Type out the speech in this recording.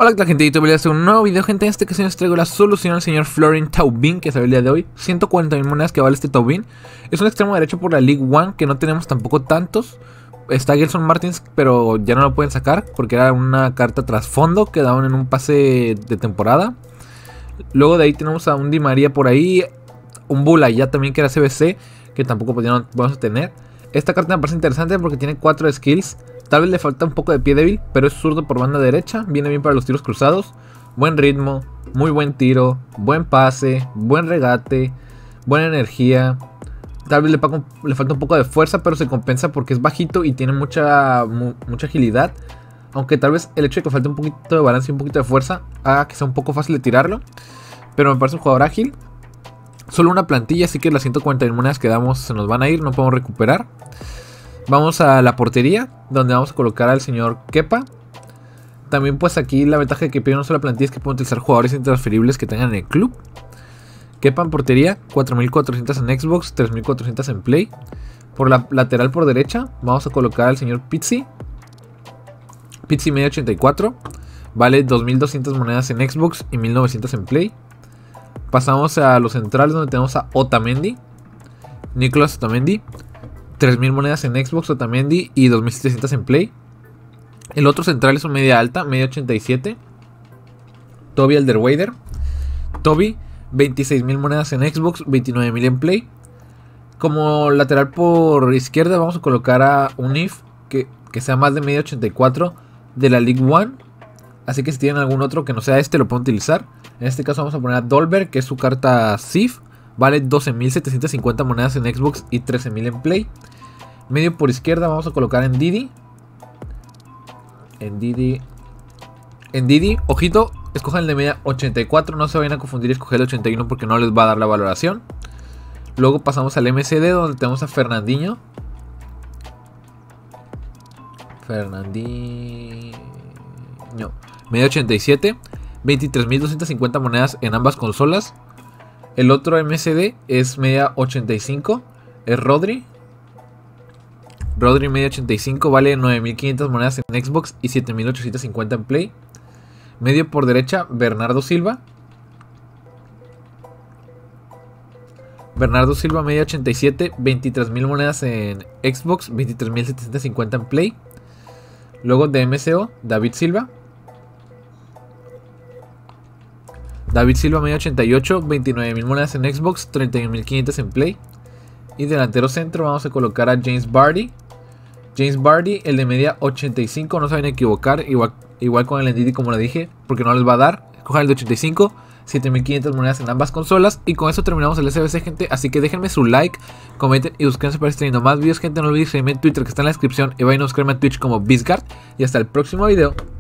Hola, ¿qué tal, gente? Yo voy a hacer un nuevo video, gente. En este caso les traigo la solución al señor Florin Thauvin, que salió el día de hoy. 140.000 monedas que vale este Thauvin. Es un extremo derecho por la League One, que no tenemos tampoco tantos. Está Gelson Martins, pero ya no lo pueden sacar, porque era una carta trasfondo que daban en un pase de temporada. Luego de ahí tenemos a un Di María por ahí. Un Bula ya también, que era CBC, que tampoco podemos tener. Esta carta me parece interesante porque tiene 4 skills. Tal vez le falta un poco de pie débil, pero es zurdo por banda derecha. Viene bien para los tiros cruzados. Buen ritmo, muy buen tiro, buen pase, buen regate, buena energía. Tal vez le falta un poco de fuerza, pero se compensa porque es bajito y tiene mucha agilidad. Aunque tal vez el hecho de que falte un poquito de balance y un poquito de fuerza haga que sea un poco fácil de tirarlo. Pero me parece un jugador ágil. Solo una plantilla, así que las 140.000 monedas que damos se nos van a ir, no podemos recuperar. Vamos a la portería, donde vamos a colocar al señor Kepa. También pues aquí la ventaja de que pide una sola plantilla es que pueden utilizar jugadores intransferibles que tengan en el club. Kepa en portería, 4.400 en Xbox, 3.400 en Play. Por la lateral por derecha vamos a colocar al señor Pizzi. Pizzi media 84, vale 2.200 monedas en Xbox y 1.900 en Play. Pasamos a los centrales, donde tenemos a Otamendi, Nicolás Otamendi. 3.000 monedas en Xbox, Otamendi, y 2.700 en Play. El otro central es un media alta, media 87. Toby Alderweireld. Toby, 26.000 monedas en Xbox, 29.000 en Play. Como lateral por izquierda vamos a colocar a un IF que sea más de media 84 de la League One. Así que si tienen algún otro que no sea este, lo pueden utilizar. En este caso vamos a poner a Dolberg, que es su carta SIF. Vale 12.750 monedas en Xbox y 13.000 en Play. Medio por izquierda vamos a colocar en Didi. En Didi, ojito, escojan el de media 84. No se vayan a confundir y escoger el 81 porque no les va a dar la valoración. Luego pasamos al MCD, donde tenemos a Fernandinho. Media 87. 23.250 monedas en ambas consolas. El otro MCD es media 85. Es Rodri. Rodri media 85 vale 9.500 monedas en Xbox y 7.850 en Play. Medio por derecha, Bernardo Silva. Bernardo Silva media 87, 23.000 monedas en Xbox, 23.750 en Play. Luego de MCO, David Silva. David Silva media 88, 29.000 monedas en Xbox, 31.500 en Play. Y delantero centro vamos a colocar a James Vardy. James Vardy, el de media 85, no se van a equivocar, igual con el Ndidi como lo dije, porque no les va a dar. Cojan el de 85, 7.500 monedas en ambas consolas. Y con eso terminamos el SBC, gente. Así que déjenme su like, comenten y suscríbanse para estar viendo más videos, gente. No olviden seguirme en Twitter, que está en la descripción, y vayan a buscarme en Twitch como Bizgard. Y hasta el próximo video.